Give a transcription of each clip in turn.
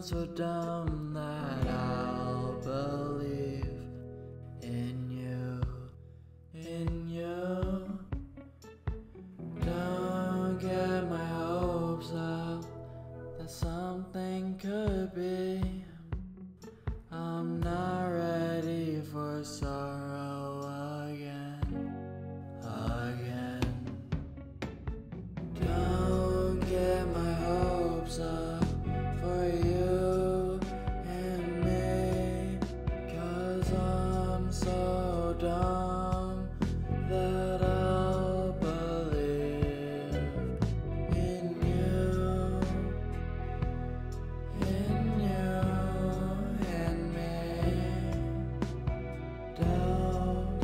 so dumb that I'll believe in you, in you. Don't get my hopes up that something could be. I'm not ready for sorrow again, again. Don't get my hopes up for you and me, 'cause I'm so dumb that I'll believe in you, and me. Don't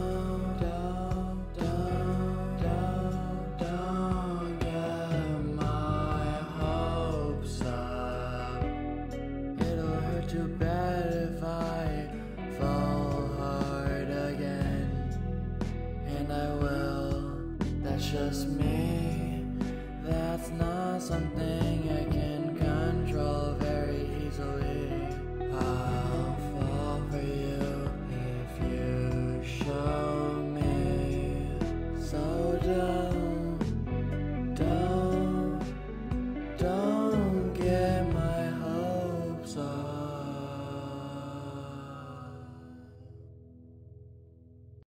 get my hopes up. It'll hurt too bad if I fall hard again, and I will. That's just me. That's not something I can control very easily. I'll fall for you if you show me. So don't get my hopes up.